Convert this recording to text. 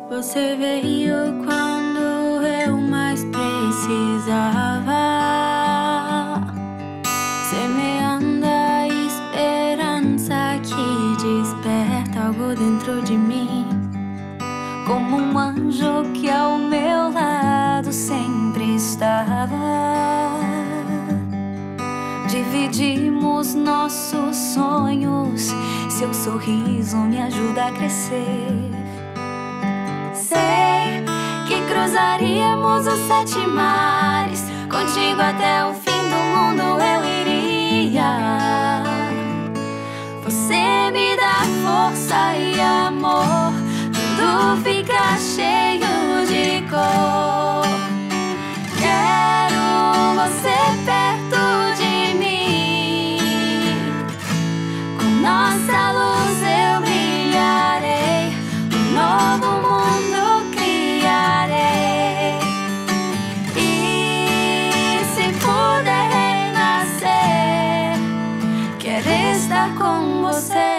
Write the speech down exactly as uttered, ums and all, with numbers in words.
Você veio quando eu mais precisava, semeando a esperança que desperta algo dentro de mim, como um anjo que ao meu lado sempre estava. Dividimos nossos sonhos, seu sorriso me ajuda a crescer. Sei que cruzaríamos os sete mares, contigo até o fim do mundo eu iria. Você me dá força e amor, tudo fica cheio de cor. Quero você perto de mim, com nossa luz eu brilharei, um novo mundo criarei. E se puder renascer, quero estar com você.